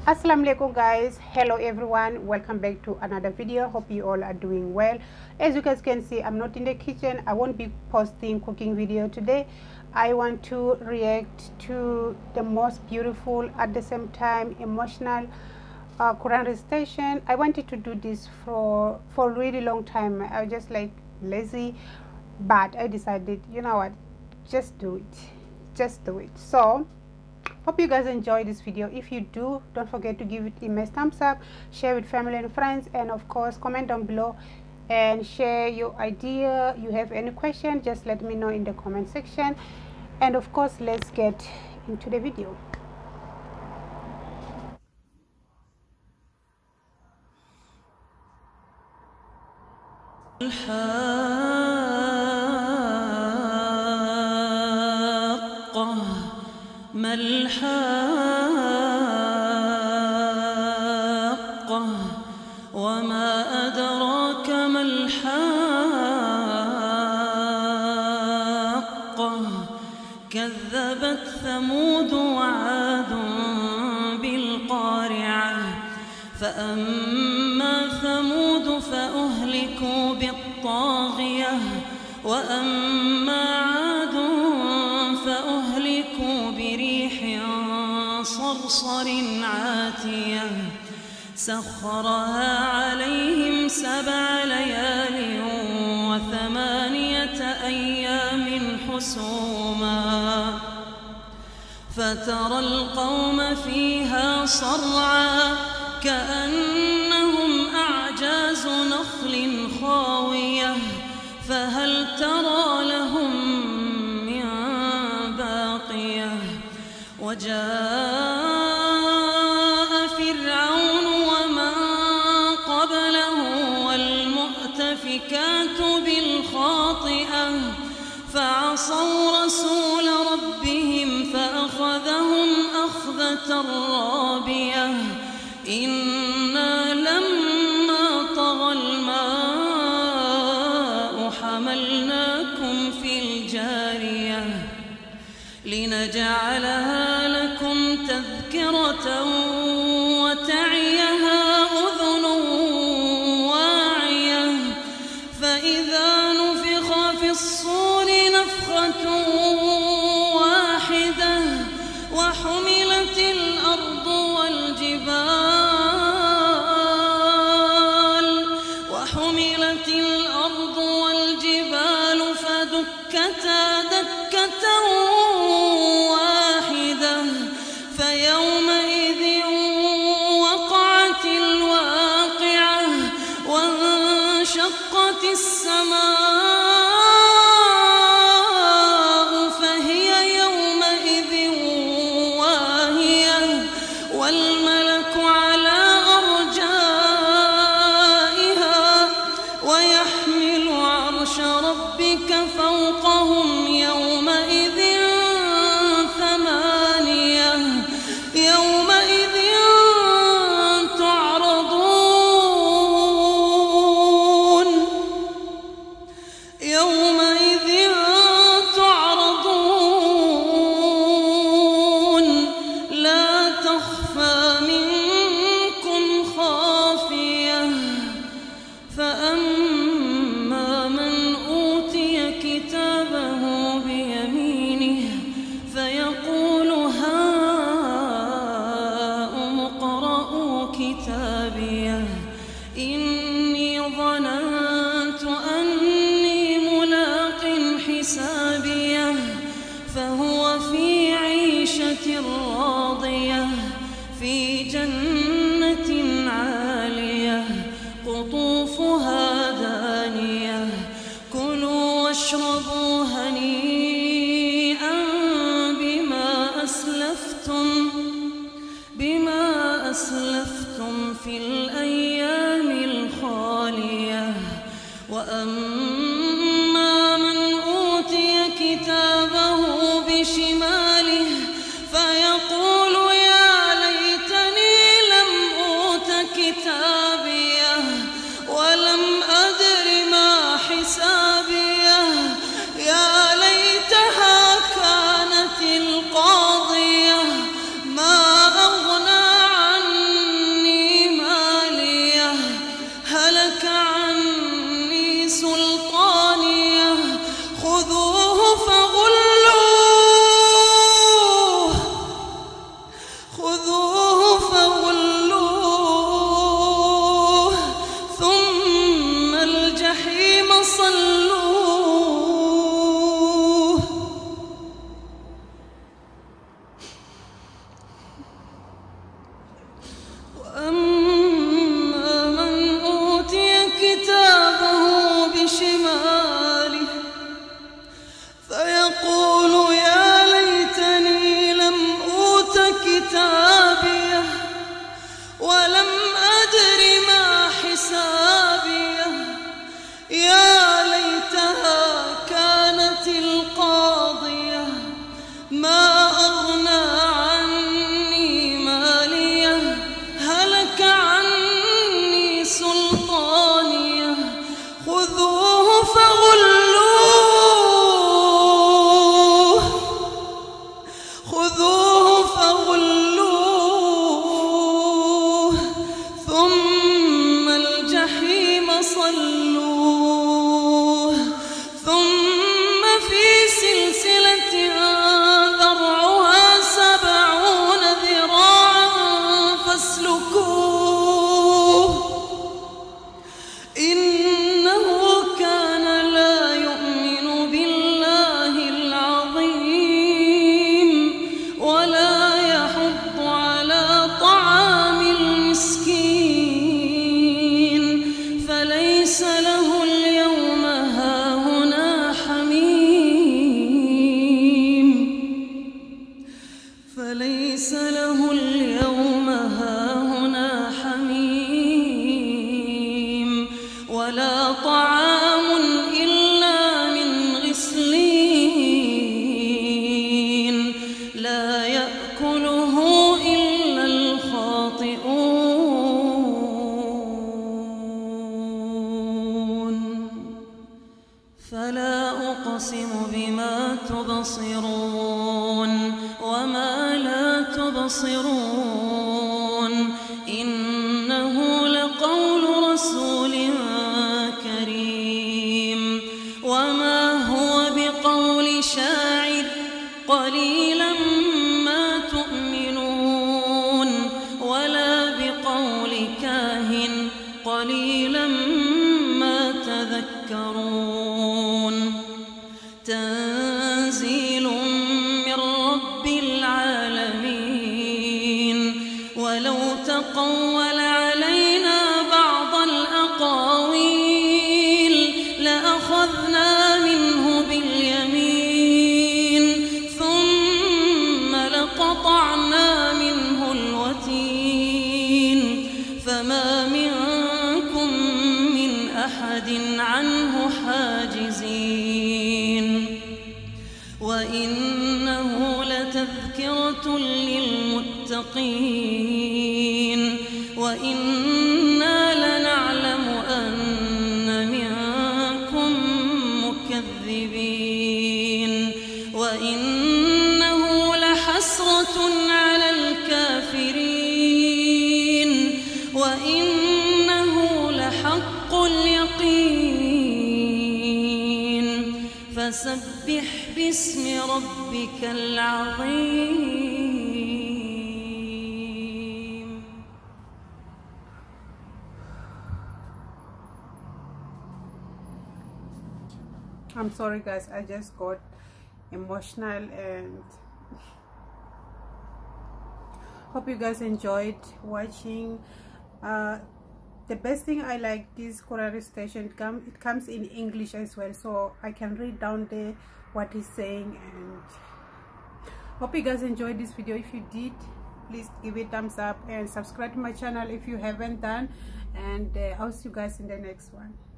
Assalamu alaikum guys, hello everyone, welcome back to another video. Hope you all are doing well. As you guys can see, I'm not in the kitchen. I won't be posting cooking video today. I want to react to the most beautiful, at the same time emotional Quran recitation. I wanted to do this for a really long time. I was just like lazy, but I decided, you know what, just do it. So hope you guys enjoy this video. If you do, don't forget to give it a nice thumbs up, share with family and friends, and of course comment down below and share your idea. You have any question, just let me know in the comment section. And of course, let's get into the video. ما الحاقة وما أدراك ما الحاقة كذبت ثمود وعاد بالقارعة فأما ثمود فأهلكوا بالطاغية وأما عاد فأهلكوا بريح صرصر عاتية سخرها عليهم 7 ليال و8 أيام حسوما فترى القوم فيها صرعا كأنهم أعجاز نخل خاوية فهل ترى لهم من باقية وجاء فرعون ومن قبله والمؤتفكات بالخاطئة فعصوا رسول ربهم فأخذهم أخذة رابية إنا لما طغى الماء حملناكم في الجارية لنجعلها لكم تذكرة وتعيها أذن واعية فإذا نفخ في الصور نفخة واحدة وحملت الأرض والجبال فدكتا دكة واحدة فيومئذ وقعت الواقعة وانشقت السماء فهي يومئذ واهية والملك على أرجائها ويحمل عرش ربك فوقهم يومئذ ثمانية يومئذ تعرضون لا تخفى منكم خافية فأما من أوتي كتابه بيمينه فيقول هاؤم اقرءوا كتابيه إني ظننت أني ملاق حسابيه فهو في عيشة راضية في جنة عالية قطوفها دانية كلوا واشربوا هنيئا بما أسلفتم في الأيام الخالية وأما من أوتي كتابه بشماله فيقول يا ليتني لم أوت كتابيه ولم أدر ما حسابيه يا ليتها كانت القاضية ما أغنى عني خذوه فغلوه ثم الجحيم صلوه وأما من أوتي كتابه بشماله فيقول يا ليتني لم أوت كتابيه ولم أدر ما حسابيه يا ليتها كانت القاضية ما أغنى عني ماليه هلك عني سلطانيه خذوه فغلوه ثم الجحيم صلوه ثم في سلسلة ذرعها 70 ذراعا فاسلكوه إنه كان لا يؤمن بالله العظيم ولا يحض على طعام المسكين فليس له اليوم هاهنا حميم فليس له اليوم هاهنا حميم ولا طعام إلا من غسلين لا يأكله إلا الخاطئون فلا أقسم بما تبصرون وما لا تبصرون إنه لقول رسول كريم وما هو بقول شاعر قليلا ما تؤمنون ولا بقول كاهن قليلا ما تذكرون تنزيل من رب العالمين ولو تقول علينا بعض الأقاويل لأخذنا منه باليمين ثم لقطعنا منه الوتين فما منكم من أحد عنه حاجزين وإنه لتذكرة للمتقين وإنا لنعلم أن منكم مكذبين وإنه لحسرة على الكافرين وإنه لحق اليقين فسبح باسم ربك العظيم. I'm sorry guys, I just got emotional and hope you guys enjoyed watching. The best thing I like this Quran recitation, it comes in English as well, so I can read down there what he's saying, and hope you guys enjoyed this video. If you did, please give it a thumbs up and subscribe to my channel if you haven't done, and I'll see you guys in the next one.